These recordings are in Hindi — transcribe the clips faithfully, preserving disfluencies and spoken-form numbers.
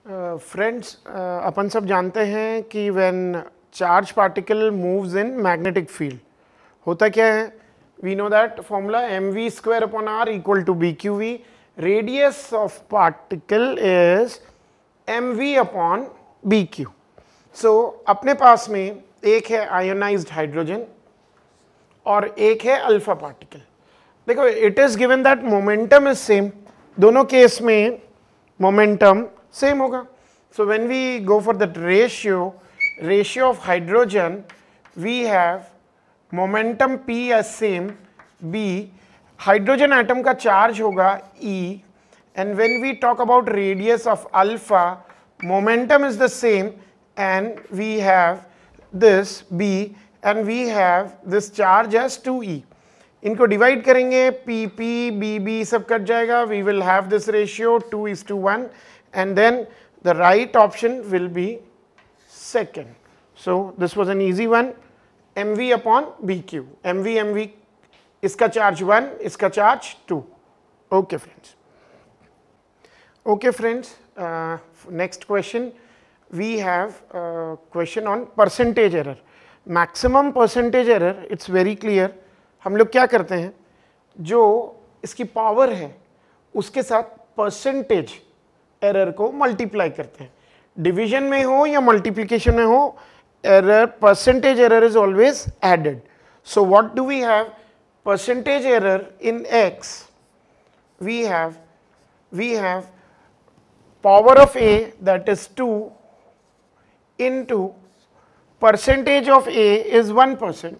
फ्रेंड्स uh, uh, अपन सब जानते हैं कि when charge particle moves in magnetic field होता क्या है, we know that formula M V square upon R equal to B Q V. Radius of particle is M V upon B Q. So अपने पास में एक है आयोनाइज्ड हाइड्रोजन और एक है अल्फा पार्टिकल. देखो, it is given that momentum is same, दोनों केस में मोमेंटम सेम होगा. So when we go for that ratio ratio of hydrogen, we have momentum P as same B. Hydrogen atom का चार्ज होगा E, and when we talk about radius of alpha, momentum is the same and we have this B and we have this charge as two E. इनको डिवाइड करेंगे, P P B B सब कट जाएगा. We will have this ratio two is to one and then the right option will be second. So this was an easy one. mv upon bq. mv mv इसका चार्ज वन, इसका charge two. okay friends. okay friends, uh, next question we have a question on percentage error. maximum percentage error, it's very clear. हम लोग क्या करते हैं, जो इसकी पावर है उसके साथ परसेंटेज एरर को मल्टीप्लाई करते हैं. डिवीजन में हो या मल्टीप्लिकेशन में हो, error percentage error is always added. So what do we have? Percentage error in X, we have we have power of A that is two into percentage of A is one percent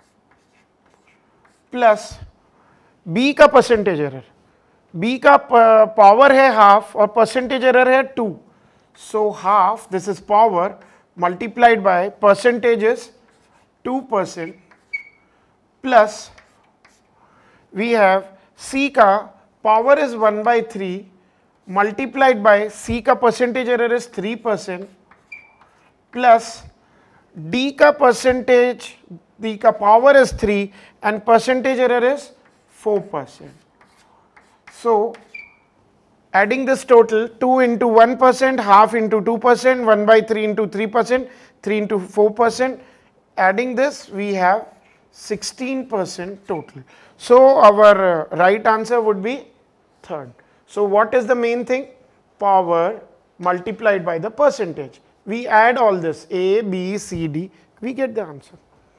plus B का परसेंटेज एरर. B का पावर है हाफ और परसेंटेज एरर है two. So half, this is power multiplied by percentage is two percent plus we have C का power is one by three multiplied by C का percentage error is three percent plus D का परसेंटेज, D का power is three and percentage error is four percent. So adding this total, two into one percent, half into two percent, one by three into three percent, three into four percent. Adding this, we have sixteen percent total. So our uh, right answer would be third. So what is the main thing? Power multiplied by the percentage. We add all this, A, B, C, D, we get the answer.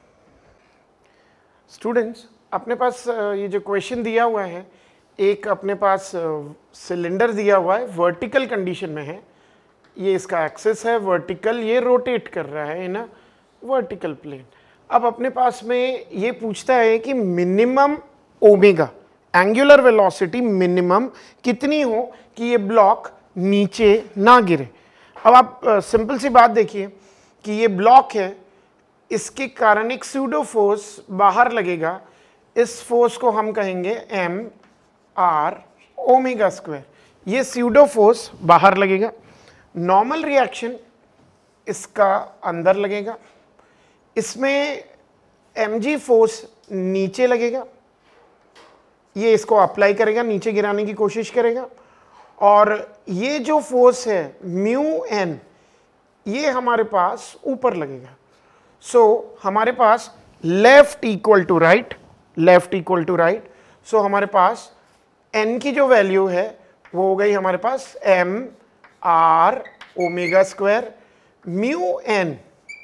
Students, अपने पास uh, ये जो question दिया हुआ है, एक अपने पास सिलेंडर दिया हुआ है, वर्टिकल कंडीशन में है. ये इसका एक्सिस है वर्टिकल, ये रोटेट कर रहा है इन वर्टिकल प्लेन. अब अपने पास में ये पूछता है कि minimum omega, angular velocity minimum कितनी हो कि ये ब्लॉक नीचे ना गिरे. अब आप सिंपल सी बात देखिए कि ये ब्लॉक है, इसके कारण एक स्यूडो फोर्स बाहर लगेगा. इस फोर्स को हम कहेंगे एम आर ओमेगा स्क्वायर. ये स्यूडो फोर्स बाहर लगेगा. नॉर्मल रिएक्शन इसका अंदर लगेगा. इसमें mg फोर्स नीचे लगेगा, ये इसको अप्लाई करेगा, नीचे गिराने की कोशिश करेगा. और ये जो फोर्स है म्यू एन, ये हमारे पास ऊपर लगेगा. सो so, हमारे पास left equal to right, left equal to right. So हमारे पास n की जो वैल्यू है वो हो गई हमारे पास m r omega square. Mu n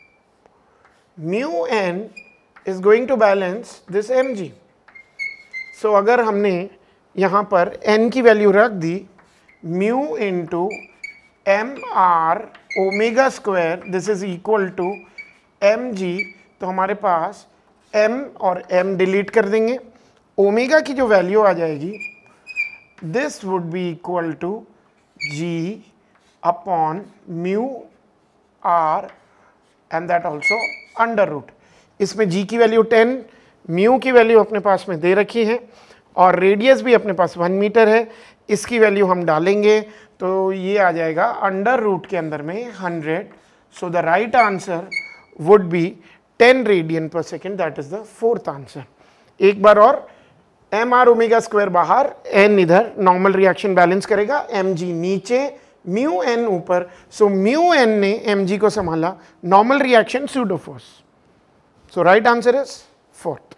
mu n is going to balance this mg. So अगर हमने यहाँ पर n की वैल्यू रख दी mu into M R omega square, this is equal to mg. तो हमारे पास m और m डिलीट कर देंगे. ओमेगा की जो वैल्यू आ जाएगी, this would be equal to G upon mu R and that also under root. इसमें G की वैल्यू टेन, mu की वैल्यू अपने पास में दे रखी है और रेडियस भी अपने पास वन मीटर है. इसकी वैल्यू हम डालेंगे तो ये आ जाएगा अंडर रूट के अंदर में hundred. So the right answer would be ten radian per second. That is the fourth answer. एक बार और, एम आर ओमेगा स्क्वायर बाहर, एन इधर, नॉर्मल रिएक्शन बैलेंस करेगा. एम जी नीचे, म्यू एन ऊपर, सो म्यू एन ने एम जी को संभाला, normal reaction pseudo force. So right answer is fourth.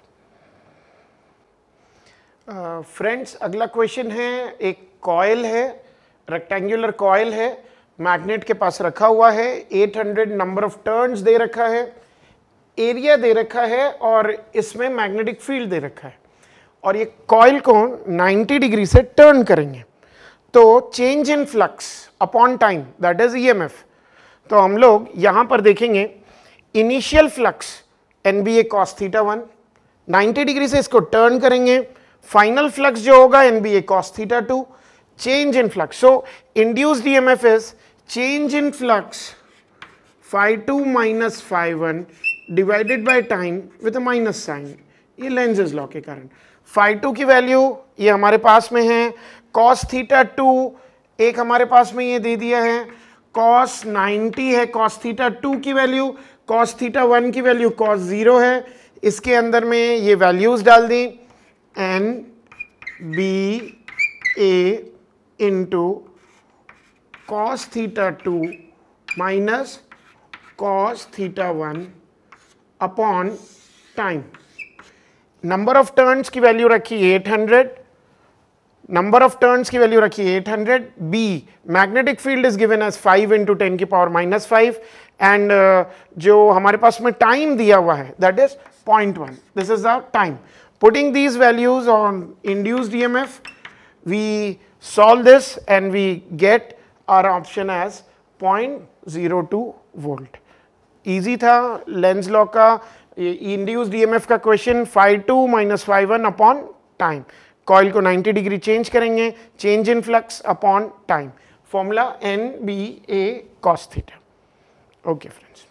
Friends अगला क्वेश्चन है, एक कॉइल है, रेक्टेंगुलर कॉइल है, मैग्नेट के पास रखा हुआ है, आठ सौ नंबर ऑफ टर्न्स दे रखा है, एरिया दे रखा है और इसमें मैग्नेटिक फील्ड दे रखा है, और ये कॉइल को नब्बे डिग्री से टर्न करेंगे तो change in flux upon time that is EMF. तो हम लोग यहां पर देखेंगे initial flux N B A cos theta one, नब्बे डिग्री से इसको टर्न करेंगे, फाइनल फ्लक्स जो होगा N B A cos theta two, change in flux, so induced EMF is change in flux phi two minus phi one divided by time with a minus sign, ये लेंजेस लॉ के कारण। phi टू की वैल्यू ये हमारे पास में है, cos थीटा टू एक हमारे पास में ये दे दिया है, cos नब्बे है cos थीटा टू की वैल्यू, cos थीटा वन की वैल्यू cos जीरो है, इसके अंदर में ये वैल्यूज डाल दी, N B A into cos theta two minus cos theta one upon time. Number of turns की वैल्यू रखी आठ सौ, नंबर ऑफ टर्न्स की वैल्यू रखी आठ सौ, B magnetic field is given as five into ten की पावर माइनस फाइव, एंड जो हमारे पास में टाइम दिया हुआ है that is point one, this is the time. Putting these values on induced EMF we solve this and we get our option as zero point zero two volt। easy था, लेंज लॉ का इंड्यूस्ड ईएमएफ का question, phi two minus phi one upon time, coil को नब्बे डिग्री चेंज करेंगे, change in flux upon time, formula N B A cos theta. Okay friends,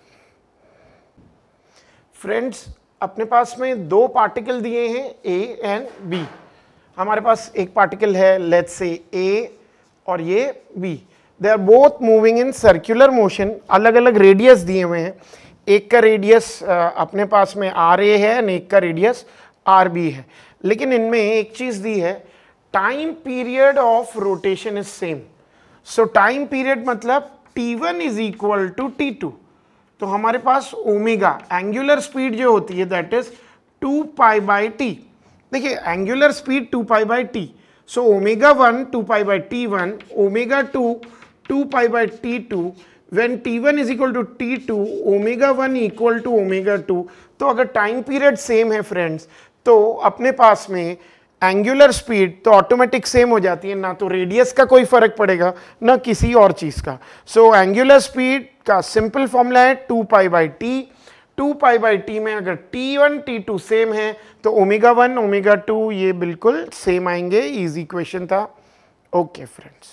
friends अपने पास में दो पार्टिकल दिए हैं ए एंड बी। हमारे पास एक पार्टिकल है लेट्स से ए और ये B, they are both moving in circular motion, अलग अलग रेडियस दिए हुए हैं, एक का रेडियस अपने पास में आर ए है और एक का रेडियस आर बी है, लेकिन इनमें एक चीज दी है, time period of rotation is same. So time period मतलब T one is equal to T two, तो हमारे पास ओमेगा एंगुलर स्पीड जो होती है that is two pi by T. देखिए angular speed two pi by T, so omega one two pi by T one, omega two two pi by T two, when T one is equal to T two, omega one equal to omega two. तो अगर टाइम पीरियड सेम है फ्रेंड्स तो अपने पास में एंगुलर स्पीड तो ऑटोमेटिक सेम हो जाती है, ना तो रेडियस का कोई फर्क पड़ेगा ना किसी और चीज का। सो एंगुलर स्पीड का सिंपल फॉर्मूला है two pi by T, two pi by T में अगर T one T two same है तो ओमेगा वन ओमेगा टू ये बिल्कुल सेम आएंगे, इजी क्वेश्चन था। ओके फ्रेंड्स,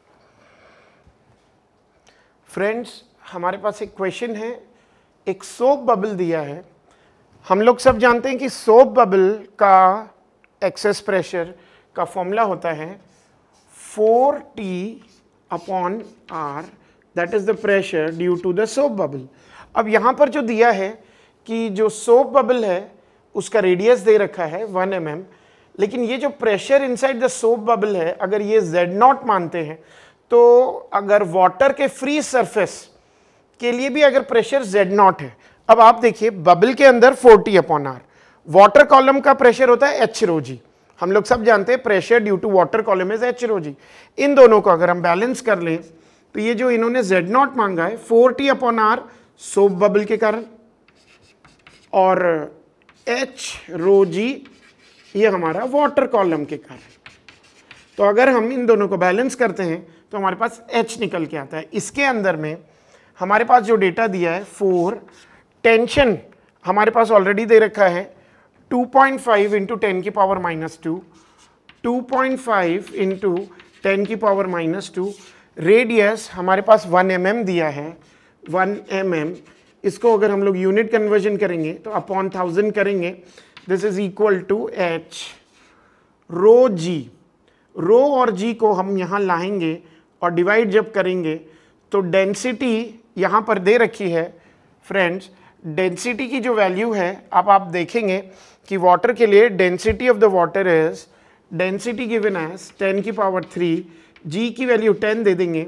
फ्रेंड्स हमारे पास एक क्वेश्चन है, एक सोप बबल दिया है, हम लोग सब जानते हैं कि सोप बबल का एक्सेस प्रेशर का फॉर्मूला होता है four T upon R, that is the pressure due to the soap bubble. अब यहाँ पर जो दिया है कि जो सोप बबल है उसका रेडियस दे रखा है वन एम एम, लेकिन ये जो pressure inside the soap bubble है अगर ये जेड नॉट मानते हैं तो अगर वाटर के फ्री सरफेस के लिए भी अगर प्रेशर जेड नॉट है, अब आप देखिए बबल के अंदर four T upon R, water column का प्रेशर होता है एच रो जी, हम लोग सब जानते हैं pressure due to water column is H rho G. इन दोनों को अगर हम बैलेंस कर लें तो ये जो इन्होंने जेड नॉट मांगा है four T upon R soap bubble के कारण और एच रो जी ये हमारा वाटर कॉलम के कारण। तो अगर हम इन दोनों को बैलेंस करते हैं तो हमारे पास H निकल के आता है। इसके अंदर में हमारे पास जो डेटा दिया है फोर, टेंशन हमारे पास ऑलरेडी दे रखा है two point five into ten की power minus two, two point five into ten की पावर माइनस टू, रेडियस हमारे पास वन एम एम दिया है, वन एम एम, इसको अगर हम लोग यूनिट कन्वर्जन करेंगे तो अपॉन थाउजेंड करेंगे, this is equal to H rho G. Rho और जी को हम यहाँ लाएंगे और डिवाइड जब करेंगे तो डेंसिटी यहाँ पर दे रखी है फ्रेंड्स, डेंसिटी की जो वैल्यू है अब आप देखेंगे कि वाटर के लिए density of the water is density given as ten की पावर थ्री, जी की वैल्यू टेन दे देंगे,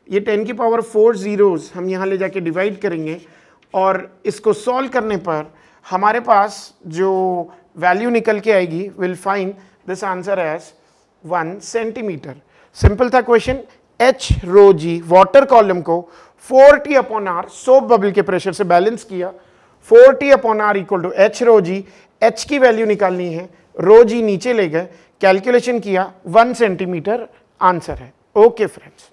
ये टेन की पावर फोर जीरोज हम यहाँ ले जाके डिवाइड करेंगे और इसको सॉल्व करने पर हमारे पास जो वैल्यू निकल के आएगी will find this answer as one centimetre. Simple था question. H rho G water column को four T upon R soap bubble के प्रेशर से बैलेंस किया। Four T upon R equal to H rho G, H की वैल्यू निकालनी है, रो जी नीचे ले गए, कैलकुलेशन किया, वन सेंटीमीटर आंसर है। ओके फ्रेंड्स,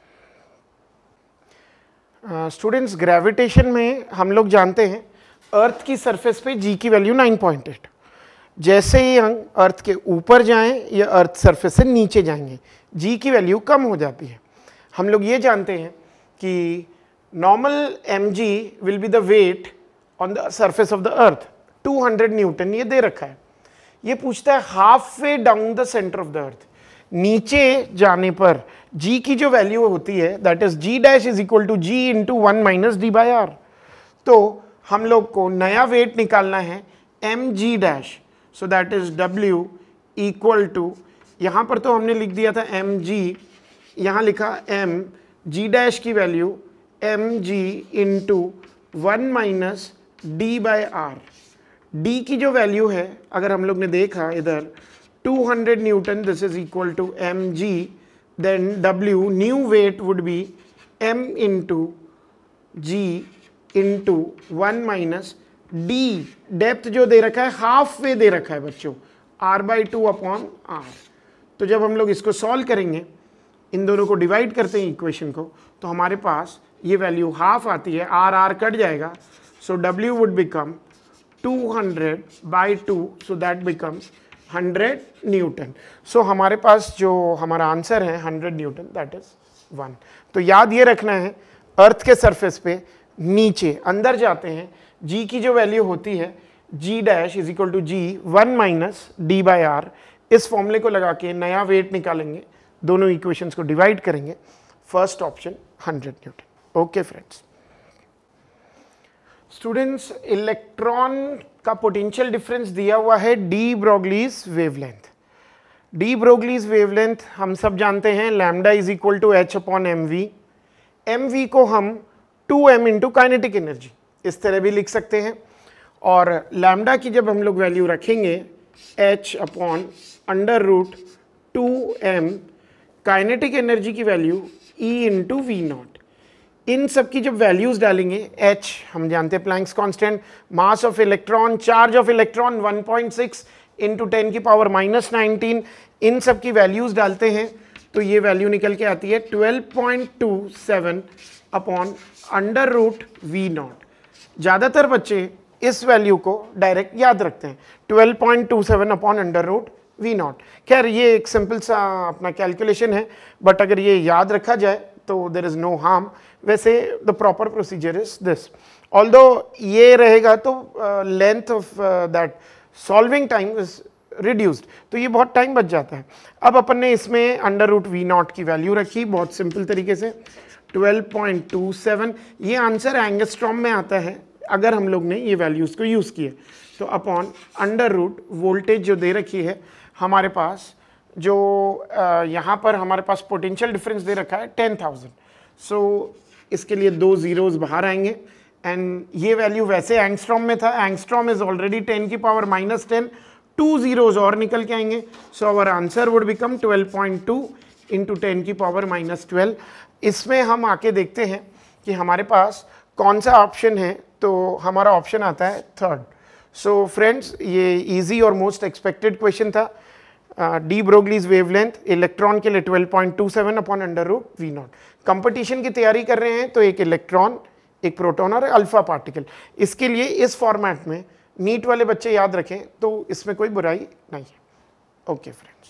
स्टूडेंट्स ग्रेविटेशन में हम लोग जानते हैं अर्थ की सरफेस पे जी की वैल्यू नाइन पॉइंट एट। जैसे ही हम अर्थ के ऊपर जाएं या अर्थ सरफेस से नीचे जाएंगे जी की वैल्यू कम हो जाती है। हम लोग ये जानते हैं कि normal M G will be the weight on the surface of the earth two hundred newton, ये दे रखा है। ये पूछता है halfway down the centre of the earth, नीचे जाने पर जी की जो वैल्यू होती है that is G dash is equal to G into one minus D by R. तो हम लोग को नया वेट निकालना है M G dash, so that is W equal to, यहाँ पर तो हमने लिख दिया था एम जी, यहाँ लिखा एम जी डैश की value M G into one minus D by R. D की जो वैल्यू है अगर हम लोग ने देखा इधर two hundred newton, this is equal to M G, then W new weight would be M into G into one minus D, depth जो दे रखा है हाफ वे दे रखा है बच्चों, R by two upon R. तो जब हम लोग इसको सॉल्व करेंगे, इन दोनों को डिवाइड करते हैं इक्वेशन को, तो हमारे पास ये वैल्यू हाफ आती है, आर आर कट जाएगा, so W would become two hundred by two, so that becomes hundred newton. So हमारे पास जो हमारा आंसर है hundred newton, that is one. तो याद ये रखना है अर्थ के सरफेस पे नीचे अंदर जाते हैं, जी की जो वैल्यू होती है G dash is equal to G one minus D by R. इस फॉर्मूले को लगा के नया वेट निकालेंगे, दोनों इक्वेशंस को डिवाइड करेंगे, first option hundred newton. Okay friends, students electron का पोटेंशियल डिफरेंस दिया हुआ है de Broglie's wavelength. De Broglie's wavelength हम सब जानते हैं lambda is equal to H upon M V. M V को हम two M into kinetic energy इस तरह भी लिख सकते हैं, और लैम्डा की जब हम लोग वैल्यू रखेंगे H upon under root two M, kinetic energy की value E into V naught. इन सब की जब वैल्यूज डालेंगे, एच हम जानते हैं Planck's constant, mass of electron, charge of electron one point six into ten की पावर माइनस नाइनटीन, इन सब की वैल्यूज डालते हैं तो ये वैल्यू निकल के आती है twelve point two seven upon under root V naught. ज़्यादातर बच्चे इस वैल्यू को डायरेक्ट याद रखते हैं, twelve point two seven upon under root V naught. खैर ये एक सिंपल सा अपना कैलकुलेशन है, बट अगर ये याद रखा जाए तो देर इज़ नो हार्म। वैसे the proper procedure is this, although ये रहेगा तो length of that solving time is reduced, तो ये बहुत टाइम बच जाता है। अब अपन ने इसमें अंडर रूट वी नॉट की वैल्यू रखी बहुत सिंपल तरीके से, ट्वेल्व पॉइंट टू सेवन। ये आंसर एंगस्ट्रॉम में आता है अगर हम लोग ने ये वैल्यूज़ को यूज़ किए तो, अपॉन अंडर रूट वोल्टेज जो दे रखी है हमारे पास, जो यहाँ पर हमारे पास पोटेंशियल डिफरेंस दे रखा है टेन थाउजेंड। सो इसके लिए दो ज़ीरोज़ बाहर आएंगे, एंड ये वैल्यू वैसे एंगस्ट्रॉम में था, एंगस्ट्रॉम इज ऑलरेडी टेन की power minus ten, two zeros और निकल के आएंगे, so our answer would become twelve point two into ten की पावर माइनस ट्वेल्व। इसमें हम आके देखते हैं कि हमारे पास कौन सा ऑप्शन है, तो हमारा ऑप्शन आता है थर्ड। सो फ्रेंड्स ये इजी और मोस्ट एक्सपेक्टेड क्वेश्चन था। डी ब्रोगलीज वेवलेंथ इलेक्ट्रॉन के लिए twelve point two seven upon under root V naught. Competition की तैयारी कर रहे हैं तो एक इलेक्ट्रॉन, एक प्रोटॉन और अल्फा पार्टिकल, इसके लिए इस फॉर्मेट में नीट वाले बच्चे याद रखें तो इसमें कोई बुराई नहीं है। ओके फ्रेंड्स,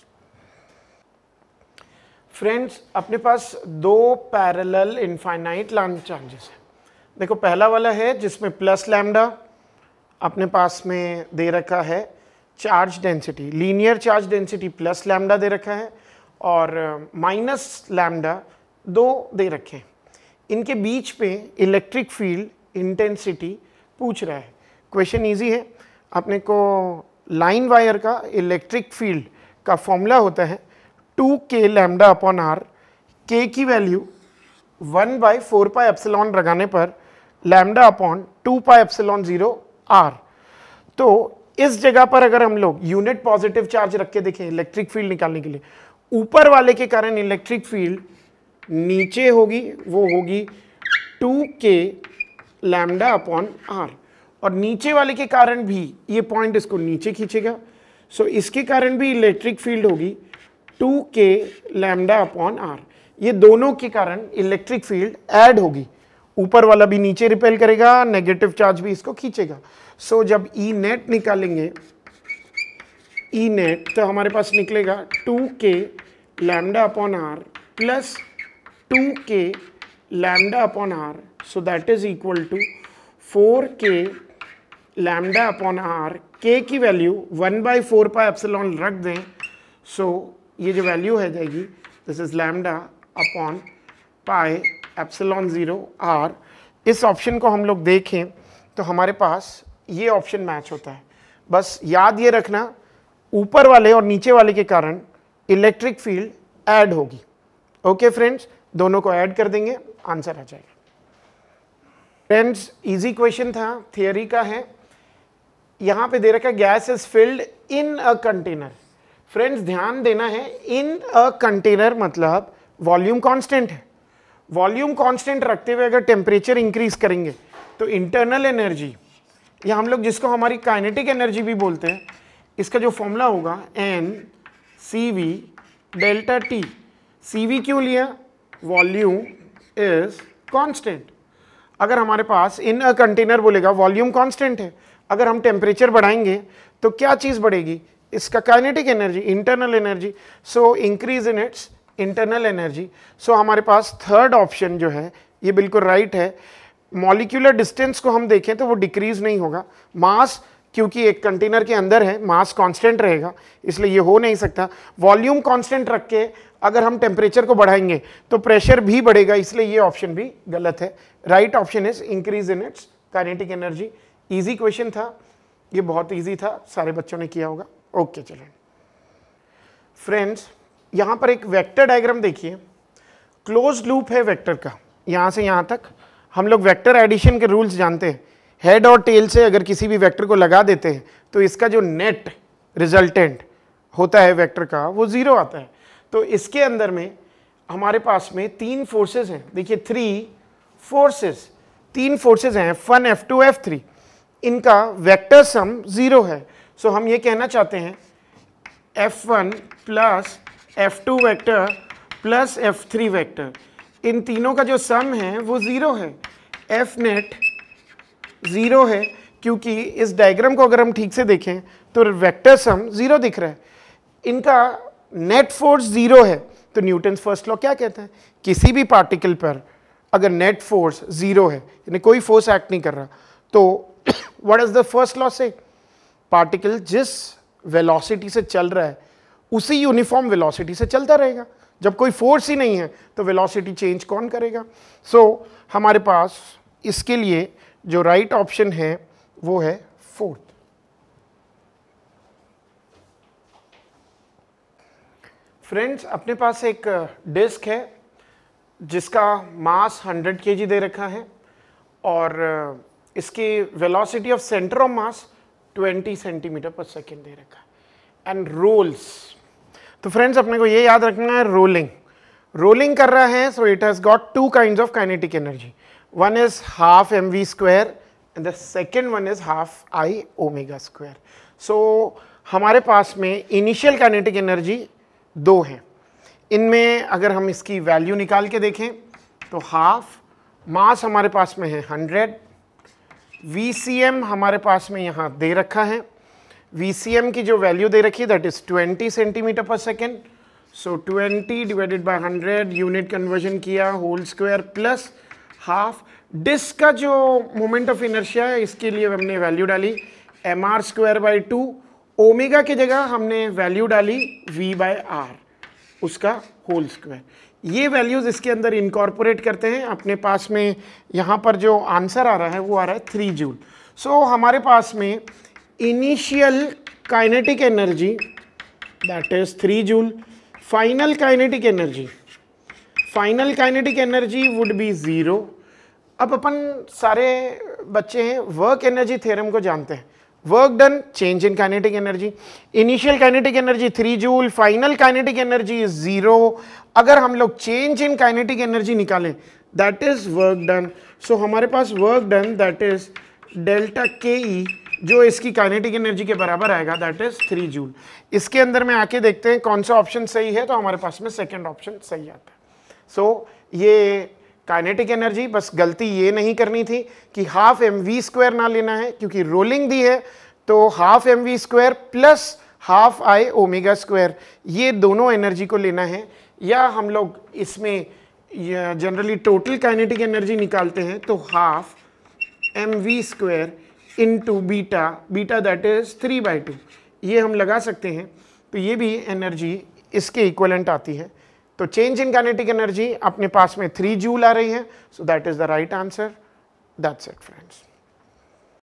फ्रेंड्स अपने पास दो पैरेलल इनफाइनाइट लाइन चार्जेस हैं। देखो पहला वाला है जिसमें प्लस लैम्डा अपने पास में दे रखा है charge density, linear charge density plus lambda दे रखा है, और माइनस लैम्डा दो दे रखे हैं। इनके बीच पे इलेक्ट्रिक फील्ड इंटेंसिटी पूछ रहा है। क्वेश्चन इजी है, अपने को लाइन वायर का इलेक्ट्रिक फील्ड का फॉर्मूला होता है two K lambda upon R. K की value one by four pi epsilon लगाने पर lambda upon two pi epsilon zero R. तो इस जगह पर अगर हम लोग यूनिट पॉजिटिव चार्ज रख के देखें इलेक्ट्रिक फील्ड निकालने के लिए, ऊपर वाले के कारण इलेक्ट्रिक फील्ड नीचे होगी, वो होगी two K lambda upon are, और नीचे वाले के कारण भी ये पॉइंट इसको नीचे खींचेगा, सो so, इसके कारण भी इलेक्ट्रिक फील्ड होगी two K lambda upon R. ये दोनों के कारण इलेक्ट्रिक फील्ड ऐड होगी, ऊपर वाला भी नीचे रिपेल करेगा, नेगेटिव चार्ज भी इसको खींचेगा। सो so, जब ई नेट निकालेंगे, ई नेट तो हमारे पास निकलेगा two K lambda upon R plus two K lambda upon R, so that is equal to four K lambda upon R. K की value one by four pi epsilon रख दें, सो so, ये जो वैल्यू है जाएगी this is lambda upon pi epsilon zero R. इस ऑप्शन को हम लोग देखें तो हमारे पास ये ऑप्शन मैच होता है। बस याद ये रखना, ऊपर वाले और नीचे वाले के कारण इलेक्ट्रिक फील्ड ऐड होगी। ओके फ्रेंड्स, दोनों को ऐड कर देंगे, आंसर आ जाएगा। फ्रेंड्स इजी क्वेश्चन था, थियरी का है। यहां पे दे रखा है gas is filled in a container. Friends ध्यान देना है, इन अ कंटेनर मतलब वॉल्यूम कांस्टेंट है। वॉल्यूम कांस्टेंट रखते हुए अगर टेम्परेचर इंक्रीज करेंगे तो इंटरनल एनर्जी, या हम लोग जिसको हमारी काइनेटिक एनर्जी भी बोलते हैं, इसका जो फॉर्मूला होगा N C V delta T. C V क्यों लिया? Volume is constant. अगर हमारे पास इन अ कंटेनर बोलेगा वॉल्यूम कांस्टेंट है, अगर हम टेम्परेचर बढ़ाएंगे तो क्या चीज बढ़ेगी? इसका kinetic energy, internal energy. So increase in its internal energy. सो हमारे पास थर्ड ऑप्शन जो है ये बिल्कुल राइट है। मॉलिक्यूलर डिस्टेंस को हम देखें तो वो डिक्रीज नहीं होगा। मास क्योंकि एक कंटेनर के अंदर है, मास कांस्टेंट रहेगा, इसलिए ये हो नहीं सकता। वॉल्यूम कांस्टेंट रख के अगर हम टेम्परेचर को बढ़ाएंगे तो प्रेशर भी बढ़ेगा, इसलिए ये ऑप्शन भी गलत है। Right option is increase in its kinetic energy. Easy question था, ये बहुत इजी था, सारे बच्चों ने किया होगा। ओके चलें फ्रेंड्स, यहां पर एक वेक्टर डायग्राम देखिए। क्लोज्ड लूप है वेक्टर का, यहां से यहां तक। हम लोग वेक्टर एडिशन के रूल्स जानते हैं। हेड और टेल से अगर किसी भी वेक्टर को लगा देते हैं तो इसका जो नेट रिजल्टेंट होता है वेक्टर का वो जीरो आता है। तो इसके अंदर में हमारे पास में तीन फोर्सेस हैं। देखिए थ्री फोर्सेस, तीन फोर्सेस हैं, F one F two F three. इनका वेक्टर सम जीरो है। सो so, हम ये कहना चाहते हैं F one plus F two vector plus F three vector, इन तीनों का जो सम है वो जीरो है। एफ नेट जीरो है क्योंकि इस डायग्राम को अगर हम ठीक से देखें तो वेक्टर सम जीरो दिख रहा है। इनका नेट फोर्स जीरो है। तो न्यूटन्स फर्स्ट लॉ क्या कहता है? किसी भी पार्टिकल पर अगर नेट फोर्स जीरो है, यानी कोई फोर्स एक्ट नहीं कर रहा, तो what is the first law से? पार्टिकल जिस वेलोसिटी से चल रहा है उसी यूनिफॉर्म वेलोसिटी से चलता रहेगा। जब कोई फोर्स ही नहीं है तो वेलोसिटी चेंज कौन करेगा? सो so, हमारे पास इसके लिए जो राइट right ऑप्शन है वो है फोर्थ। फ्रेंड्स अपने पास एक डिस्क है जिसका मास हंड्रेड केजी दे रखा है और इसकी velocity of centre of mass twenty centimetre per second दे रखा है एंड रोल्स। तो फ्रेंड्स अपने को ये याद रखना है, रोलिंग रोलिंग कर रहा है। So it has got two kinds of kinetic energy. One is half M V square and the second one is half I omega square. So हमारे पास में इनिशियल काइनेटिक एनर्जी दो हैं। इनमें अगर हम इसकी वैल्यू निकाल के देखें तो हाफ, मास हमारे पास में है हंड्रेड, वी सी एम हमारे पास में यहाँ दे रखा है। वी सी एम की जो वैल्यू दे रखी है that is twenty centimetre per second. So twenty divided by hundred, unit conversion किया, whole square plus half. Disc का जो मोमेंट ऑफ इनर्शिया है इसके लिए हमने वैल्यू डाली M R square by two. Omega की जगह हमने वैल्यू डाली वी बाय आर, उसका होल स्क्वायर। ये वैल्यूज इसके अंदर इनकॉर्पोरेट करते हैं। अपने पास में यहाँ पर जो आंसर आ रहा है वो आ रहा है थ्री जूल। सो हमारे पास में initial kinetic energy that is three joule, final kinetic energy final kinetic energy would be zero. अब अपन सारे बच्चे हैं वर्क एनर्जी थ्योरम को जानते हैं। Work done, change in kinetic energy, initial kinetic energy three joule, final kinetic energy is zero. अगर हम लोग चेंज इन काइनेटिक एनर्जी निकालें that is work done. So हमारे पास work done that is delta K E, जो इसकी काइनेटिक एनर्जी के बराबर आएगा दैट इज थ्री जूल। इसके अंदर में आके देखते हैं कौन सा ऑप्शन सही है, तो हमारे पास में सेकेंड ऑप्शन सही आता है। सो so, ये काइनेटिक एनर्जी, बस गलती ये नहीं करनी थी कि हाफ एम वी स्क्वायर ना लेना है, क्योंकि रोलिंग दी है तो half M V square plus half I omega square, ये दोनों एनर्जी को लेना है। या हम लोग इसमें जनरली टोटल काइनेटिक एनर्जी निकालते हैं तो half M V square into beta, beta that is three by two, ये हम लगा सकते हैं। तो ये भी एनर्जी इसके इक्वलेंट आती है। तो चेंज इन काइनेटिक एनर्जी अपने पास में थ्री जूल आ रही है। So that is the right answer. That's it friends.